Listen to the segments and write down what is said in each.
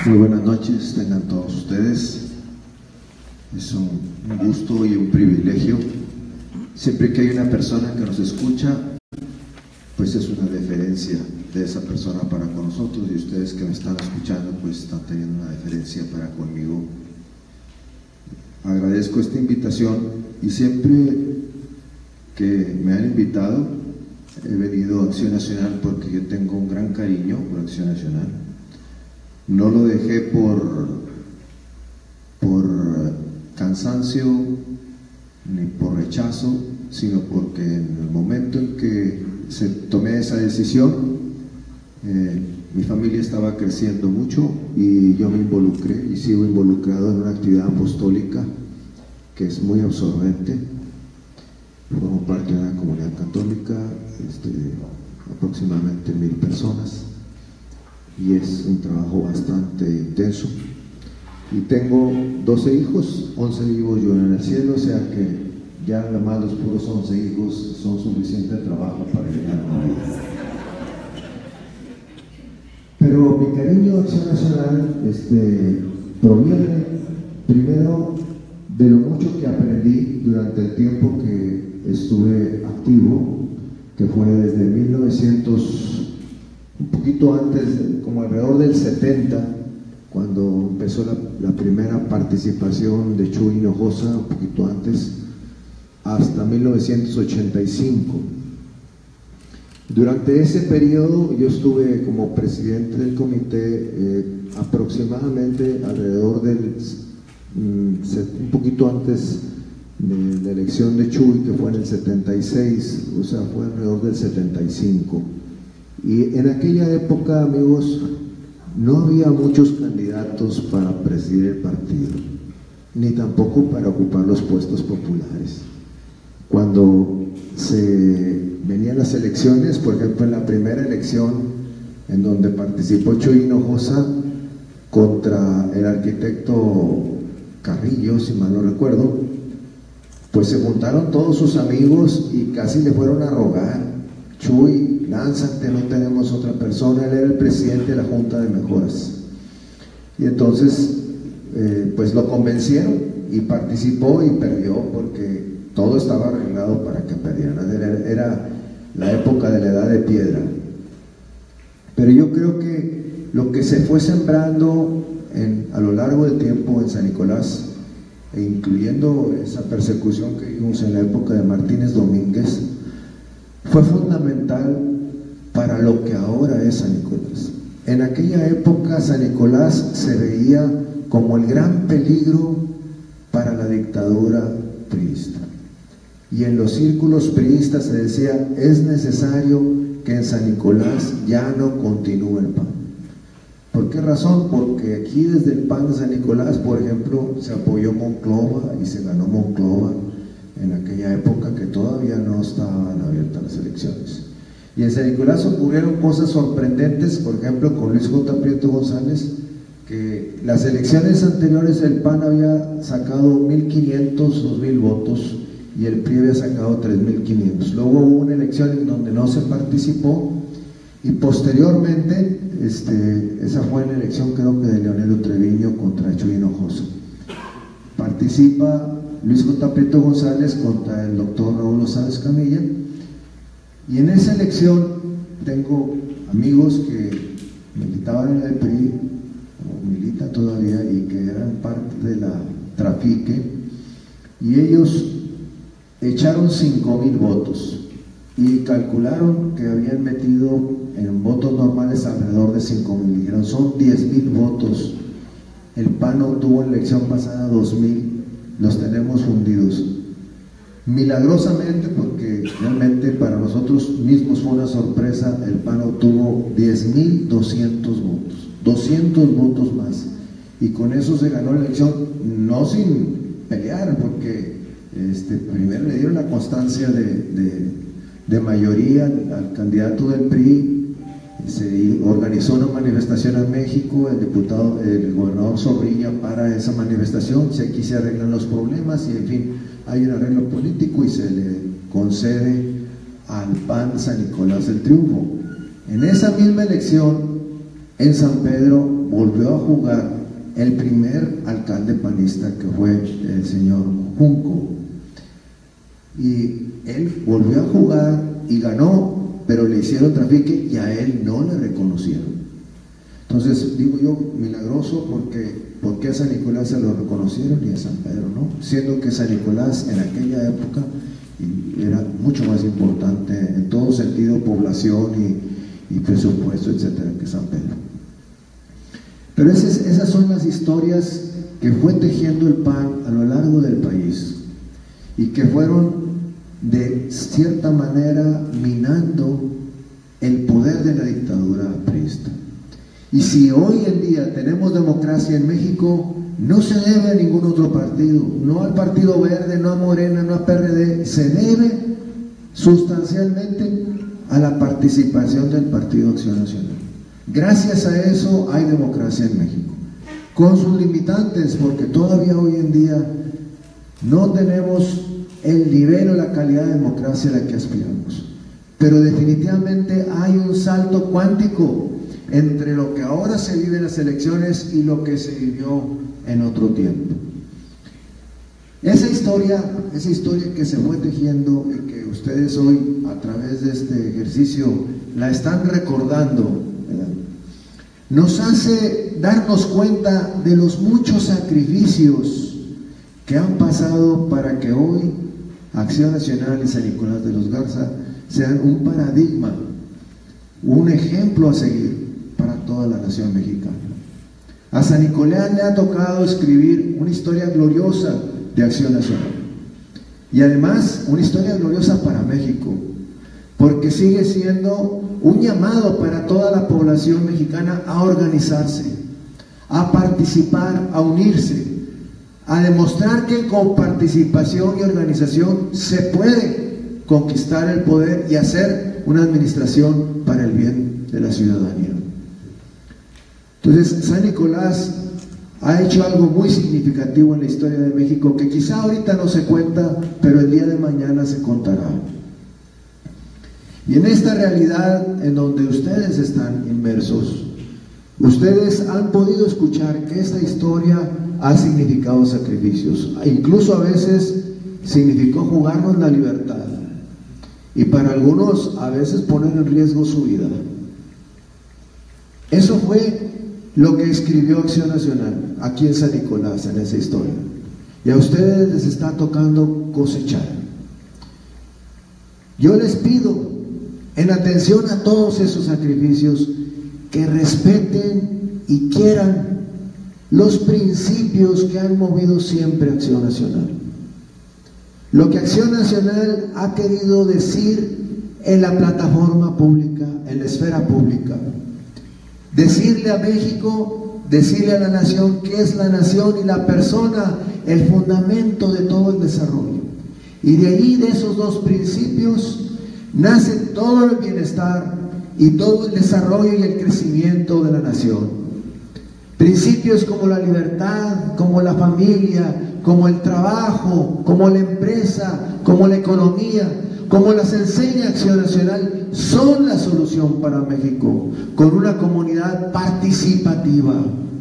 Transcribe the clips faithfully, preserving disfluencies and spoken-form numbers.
Muy buenas noches, tengan todos ustedes. Es un gusto y un privilegio. Siempre que hay una persona que nos escucha, pues es una deferencia de esa persona para con nosotros, y ustedes que me están escuchando, pues están teniendo una deferencia para conmigo. Agradezco esta invitación, y siempre que me han invitado he venido a Acción Nacional porque yo tengo un gran cariño por Acción Nacional. No lo dejé por, por cansancio ni por rechazo, sino porque en el momento en que se tomé esa decisión, eh, mi familia estaba creciendo mucho y yo me involucré y sigo involucrado en una actividad apostólica que es muy absorbente. Formo parte de una comunidad católica, este, aproximadamente mil personas, y es un trabajo bastante intenso. Y tengo doce hijos, once vivos yo en el cielo, o sea que ya nada más los puros once hijos son suficiente trabajo para llegar a la vida. Pero mi cariño a Acción Nacional este, proviene primero de lo mucho que aprendí durante el tiempo que estuve activo, que fue desde mil novecientos, un poquito antes, como alrededor del setenta, cuando empezó la, la primera participación de Chuy Hinojosa, un poquito antes, hasta mil novecientos ochenta y cinco. Durante ese periodo yo estuve como presidente del comité eh, aproximadamente alrededor del, mm, un poquito antes de la elección de Chuy, que fue en el setenta y seis, o sea, fue alrededor del setenta y cinco. Y en aquella época, amigos, no había muchos candidatos para presidir el partido, ni tampoco para ocupar los puestos populares. Cuando se venían las elecciones, por ejemplo, en la primera elección en donde participó Chuy Hinojosa contra el arquitecto Carrillo, si mal no recuerdo, pues se juntaron todos sus amigos y casi le fueron a rogar: Chuy, lánzate, no tenemos otra persona. Él era el presidente de la Junta de Mejoras. Y entonces, eh, pues lo convencieron y participó y perdió, porque todo estaba arreglado para que perdieran. Era, era la época de la edad de piedra. Pero yo creo que lo que se fue sembrando en, a lo largo del tiempo en San Nicolás, e incluyendo esa persecución que vimos en la época de Martínez Domínguez, fue fundamental para lo que ahora es San Nicolás. En aquella época San Nicolás se veía como el gran peligro para la dictadura priista, y en los círculos priistas se decía: es necesario que en San Nicolás ya no continúe el P A N. ¿Por qué razón? Porque aquí desde el P A N de San Nicolás, por ejemplo, se apoyó Monclova y se ganó Monclova en aquella época que todavía no estaban abiertas las elecciones. Y en San Nicolás ocurrieron cosas sorprendentes, por ejemplo, con Luis J. Prieto González, que las elecciones anteriores el P A N había sacado mil quinientos, dos mil votos, y el P R I había sacado tres mil quinientos. Luego hubo una elección en donde no se participó, y posteriormente, este, esa fue la elección creo que de Leonelio Treviño contra Chuy Hinojosa. Participa Luis J. Prieto González contra el doctor Raúl Sáenz Camilla, y en esa elección tengo amigos que militaban en el P R I, o militan todavía, y que eran parte de la trafique, y ellos echaron cinco mil votos y calcularon que habían metido en votos normales alrededor de cinco mil. Dijeron: son diez mil votos. El P A N obtuvo en la elección pasada dos mil, los tenemos fundidos. Milagrosamente, porque realmente para nosotros mismos fue una sorpresa, el P A N obtuvo diez mil doscientos votos, doscientos votos más, y con eso se ganó la elección, no sin pelear, porque Este, primero le dieron la constancia de, de, de mayoría al, al candidato del P R I. Se organizó una manifestación en México, el diputado, el gobernador Zorrilla para esa manifestación. Si aquí se arreglan los problemas, y en fin, hay un arreglo político y se le concede al P A N San Nicolás el triunfo. En esa misma elección, en San Pedro volvió a jugar el primer alcalde panista, que fue el señor Junco, y él volvió a jugar y ganó, pero le hicieron trafique y a él no le reconocieron. Entonces digo yo, milagroso, porque ¿por qué a San Nicolás se lo reconocieron y a San Pedro no? Siendo que San Nicolás en aquella época era mucho más importante en todo sentido, población y, y presupuesto, etcétera, que San Pedro. Pero esas, esas son las historias que fue tejiendo el P A N a lo largo del país y que fueron de cierta manera minando el poder de la dictadura priista. Y si hoy en día tenemos democracia en México, no se debe a ningún otro partido, no al Partido Verde, no a Morena, no a P R D, se debe sustancialmente a la participación del Partido Acción Nacional. Gracias a eso hay democracia en México, con sus limitantes, porque todavía hoy en día no tenemos el nivel o la calidad de democracia a la que aspiramos, pero definitivamente hay un salto cuántico entre lo que ahora se vive en las elecciones y lo que se vivió en otro tiempo. Esa historia, esa historia que se fue tejiendo y que ustedes hoy a través de este ejercicio la están recordando, ¿verdad?, nos hace darnos cuenta de los muchos sacrificios que han pasado para que hoy Acción Nacional y San Nicolás de los Garza sean un paradigma, un ejemplo a seguir para toda la nación mexicana. A San Nicolás le ha tocado escribir una historia gloriosa de Acción Nacional y además una historia gloriosa para México, porque sigue siendo un llamado para toda la población mexicana a organizarse, a participar, a unirse, a demostrar que con participación y organización se puede conquistar el poder y hacer una administración para el bien de la ciudadanía. Entonces, San Nicolás ha hecho algo muy significativo en la historia de México que quizá ahorita no se cuenta, pero el día de mañana se contará. Y en esta realidad en donde ustedes están inmersos, ustedes han podido escuchar que esta historia ha significado sacrificios, incluso a veces significó jugarnos la libertad, y para algunos a veces poner en riesgo su vida. Eso fue lo que escribió Acción Nacional aquí en San Nicolás, en esa historia, y a ustedes les está tocando cosechar. Yo les pido, en atención a todos esos sacrificios, que respeten y quieran los principios que han movido siempre Acción Nacional. Lo que Acción Nacional ha querido decir en la plataforma pública, en la esfera pública. Decirle a México, decirle a la nación que es la nación y la persona el fundamento de todo el desarrollo. Y de ahí, de esos dos principios, nace todo el bienestar y todo el desarrollo y el crecimiento de la nación. Principios como la libertad, como la familia, como el trabajo, como la empresa, como la economía, como las enseña Acción Nacional, son la solución para México, con una comunidad participativa.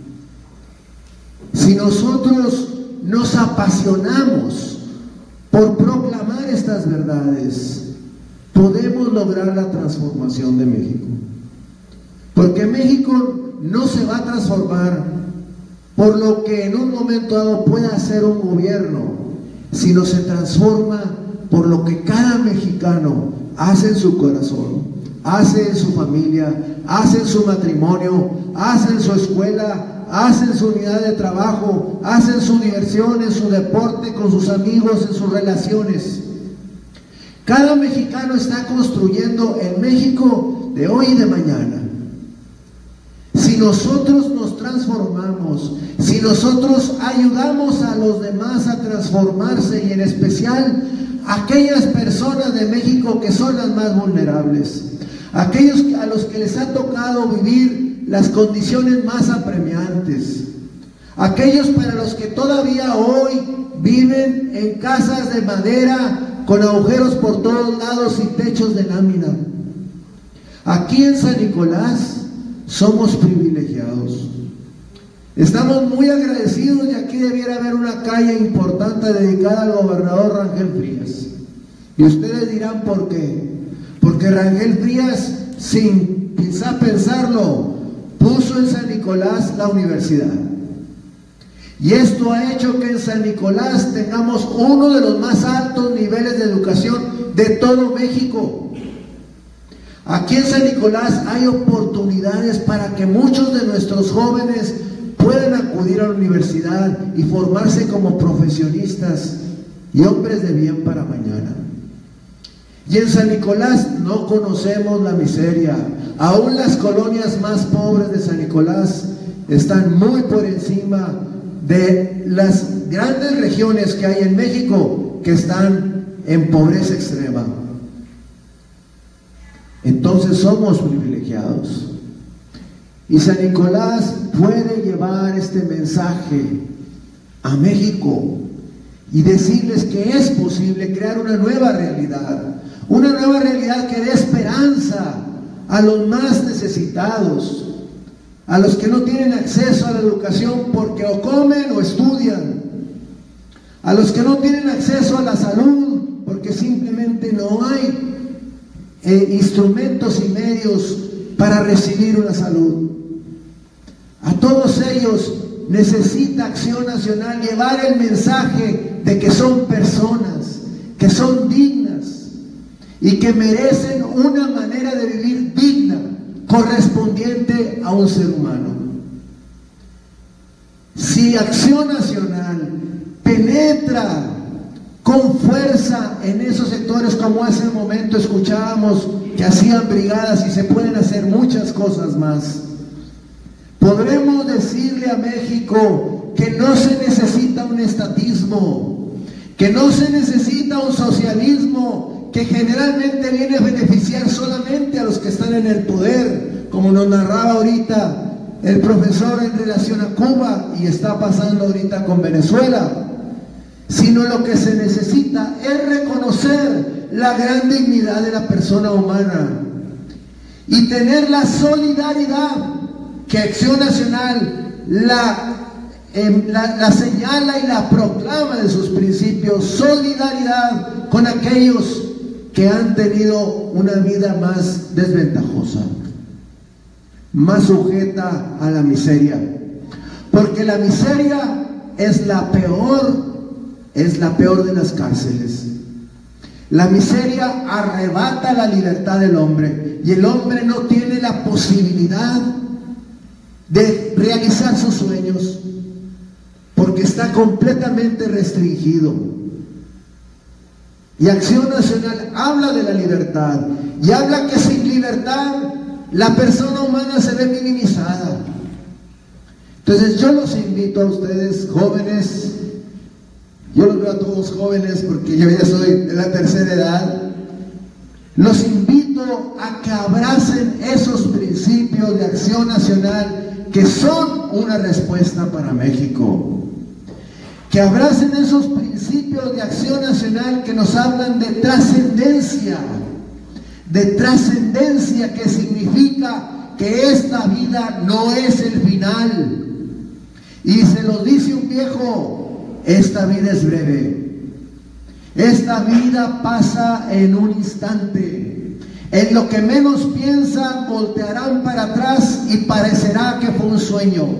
Si nosotros nos apasionamos por proclamar estas verdades, podemos lograr la transformación de México. Porque México no se va a transformar por lo que en un momento dado pueda hacer un gobierno, sino se transforma por lo que cada mexicano hace en su corazón, hace en su familia, hace en su matrimonio, hace en su escuela, hace en su unidad de trabajo, hace en su diversión, en su deporte, con sus amigos, en sus relaciones. Cada mexicano está construyendo el México de hoy y de mañana. Si nosotros nos transformamos, si nosotros ayudamos a los demás a transformarse, y en especial aquellas personas de México que son las más vulnerables, aquellos a los que les ha tocado vivir las condiciones más apremiantes, aquellos para los que todavía hoy viven en casas de madera con agujeros por todos lados y techos de lámina. Aquí en San Nicolás somos privilegiados. Estamos muy agradecidos y aquí debiera haber una calle importante dedicada al gobernador Rangel Frías. Y ustedes dirán ¿por qué? Porque Rangel Frías, sin quizá pensarlo, puso en San Nicolás la universidad. Y esto ha hecho que en San Nicolás tengamos uno de los más altos niveles de educación de todo México. Aquí en San Nicolás hay oportunidades para que muchos de nuestros jóvenes puedan acudir a la universidad y formarse como profesionistas y hombres de bien para mañana. Y en San Nicolás no conocemos la miseria. Aún las colonias más pobres de San Nicolás están muy por encima de las grandes regiones que hay en México que están en pobreza extrema. Entonces somos privilegiados. Y San Nicolás puede llevar este mensaje a México y decirles que es posible crear una nueva realidad, una nueva realidad que dé esperanza a los más necesitados, a los que no tienen acceso a la educación porque o comen o estudian, a los que no tienen acceso a la salud porque simplemente no hay eh, instrumentos y medios para recibir una salud. A todos ellos necesita Acción Nacional llevar el mensaje de que son personas, que son dignas y que merecen una manera de vivir digna, correspondiente a un ser humano. Si Acción Nacional penetra con fuerza en esos sectores, como hace un momento escuchábamos que hacían brigadas y se pueden hacer muchas cosas más, podremos decirle a México que no se necesita un estatismo, que no se necesita un socialismo que generalmente viene a beneficiar solamente a los que están en el poder, como nos narraba ahorita el profesor en relación a Cuba y está pasando ahorita con Venezuela, sino lo que se necesita es reconocer la gran dignidad de la persona humana y tener la solidaridad que Acción Nacional la, eh, la, la señala y la proclama de sus principios: solidaridad con aquellos que han tenido una vida más desventajosa, más sujeta a la miseria, porque la miseria es la peor, es la peor de las cárceles. La miseria arrebata la libertad del hombre y el hombre no tiene la posibilidad de realizar sus sueños porque está completamente restringido. Y Acción Nacional habla de la libertad y habla que sin libertad la persona humana se ve minimizada. Entonces yo los invito a ustedes, jóvenes, yo los veo a todos jóvenes porque yo ya soy de la tercera edad, los invito a que abracen esos principios de Acción Nacional que son una respuesta para México, que abracen esos principios de Acción Nacional que nos hablan de trascendencia, de trascendencia que significa que esta vida no es el final. Y se lo dice un viejo: esta vida es breve, esta vida pasa en un instante. En lo que menos piensan, voltearán para atrás y parecerá que fue un sueño.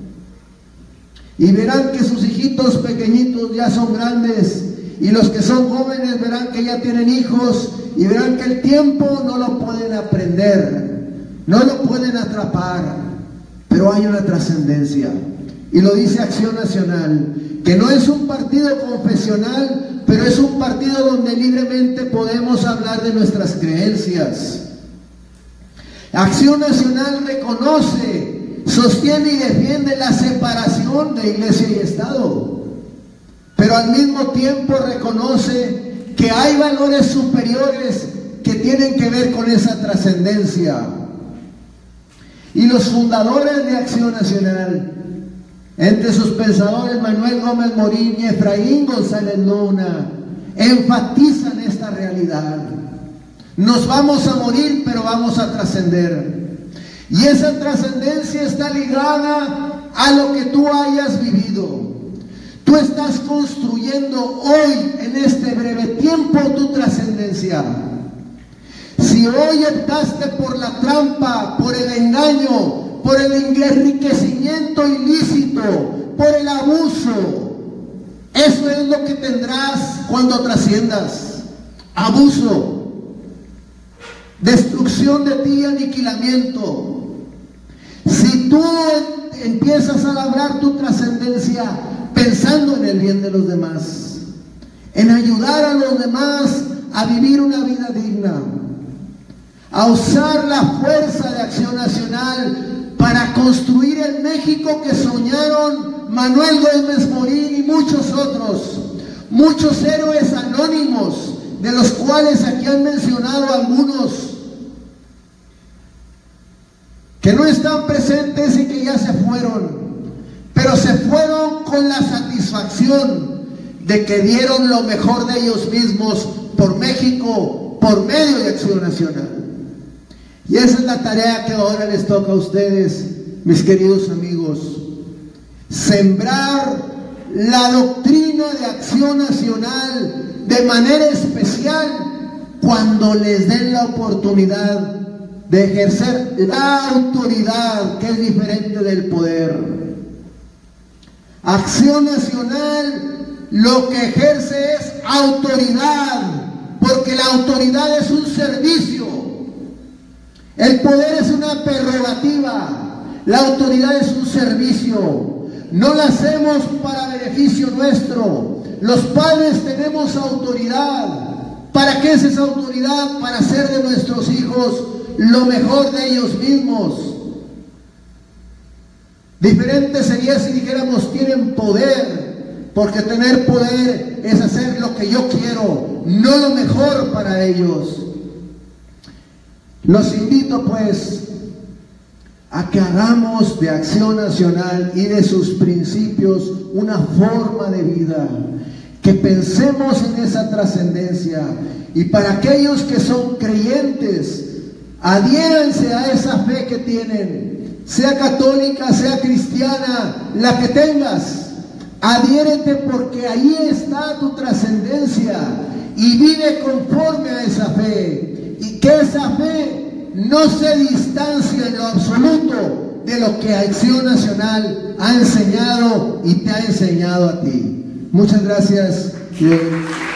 Y verán que sus hijitos pequeñitos ya son grandes, y los que son jóvenes verán que ya tienen hijos, y verán que el tiempo no lo pueden aprender, no lo pueden atrapar, pero hay una trascendencia. Y lo dice Acción Nacional, que no es un partido confesional, pero es un partido donde libremente podemos hablar de nuestras creencias. Acción Nacional reconoce, sostiene y defiende la separación de Iglesia y Estado, pero al mismo tiempo reconoce que hay valores superiores que tienen que ver con esa trascendencia. Y los fundadores de Acción Nacional, entre sus pensadores Manuel Gómez Morín y Efraín González Luna, enfatizan esta realidad. Nos vamos a morir, pero vamos a trascender. Y esa trascendencia está ligada a lo que tú hayas vivido. Tú estás construyendo hoy, en este breve tiempo, tu trascendencia. Si hoy optaste por la trampa, por el engaño, por el enriquecimiento ilícito, por el abuso, eso es lo que tendrás cuando trasciendas. Abuso, destrucción de ti, aniquilamiento. Si tú empiezas a labrar tu trascendencia pensando en el bien de los demás, en ayudar a los demás a vivir una vida digna, a usar la fuerza de Acción Nacional para construir el México que soñaron Manuel Gómez Morín y muchos otros, muchos héroes anónimos, de los cuales aquí han mencionado algunos, que no están presentes y que ya se fueron, pero se fueron con la satisfacción de que dieron lo mejor de ellos mismos por México, por medio de Acción Nacional. Y esa es la tarea que ahora les toca a ustedes, mis queridos amigos: sembrar la doctrina de Acción Nacional de manera especial cuando les den la oportunidad de ejercer la autoridad, que es diferente del poder. Acción Nacional lo que ejerce es autoridad, porque la autoridad es un servicio. El poder es una prerrogativa, la autoridad es un servicio. No la hacemos para beneficio nuestro. Los padres tenemos autoridad. ¿Para qué es esa autoridad? Para hacer de nuestros hijos lo mejor de ellos mismos. Diferente sería si dijéramos tienen poder, porque tener poder es hacer lo que yo quiero, no lo mejor para ellos. Los invito pues a que hagamos de Acción Nacional y de sus principios una forma de vida, que pensemos en esa trascendencia, y para aquellos que son creyentes, adhiéranse a esa fe que tienen, sea católica, sea cristiana, la que tengas, adhiérete, porque ahí está tu trascendencia, y vive conforme a esa fe, y que esa fe no se distancia en lo absoluto de lo que Acción Nacional ha enseñado y te ha enseñado a ti. Muchas gracias.